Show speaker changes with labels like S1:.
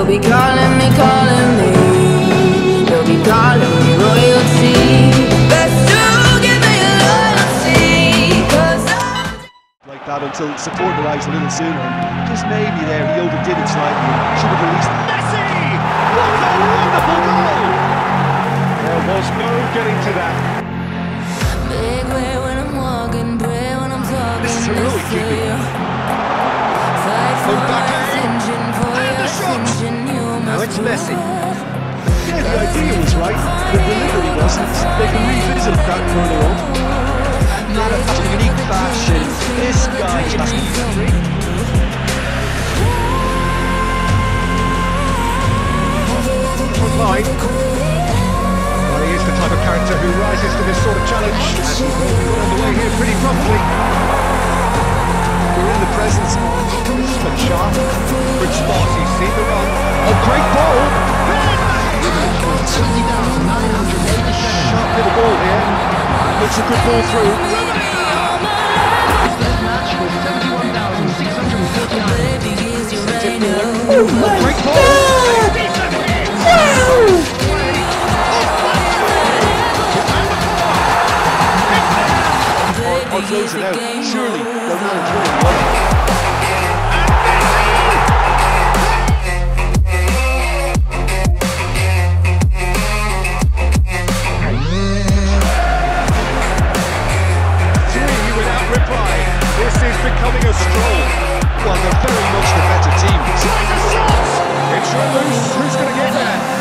S1: be calling me, they'll be calling me royalty. Best to give me loyalty, 'cause
S2: like that until support arrives a little sooner. And just maybe there he overdid it slightly. Should have released Messi! What a wonderful goal!
S3: There was no getting to that.
S1: big way when I'm walking, pray when I'm talking.
S3: This is heroic kicking.
S1: Fight for
S3: back
S1: your attention, for
S3: and
S1: your
S3: the shot.
S1: attention. You
S3: Now
S1: must
S3: it's Messi.
S2: Yeah, the idea was right. The delivery wasn't. They can revisit that further on. Not in such a unique fashion. This guy just...
S3: Line. Well, he is the type of character who rises to this sort of challenge, and he got underway here pretty promptly.
S2: We're in the presence of...
S3: This has been sharp. Good spot, he's seen the run. Oh, great ball! Sharp little ball here.
S2: Looks a good ball through.
S3: Oh, great ball!
S2: Or close it out. Surely they're not enjoying it.
S3: This is becoming a stroll.
S2: Well, they're very much the better team.
S3: It's loose. Who's going to get there?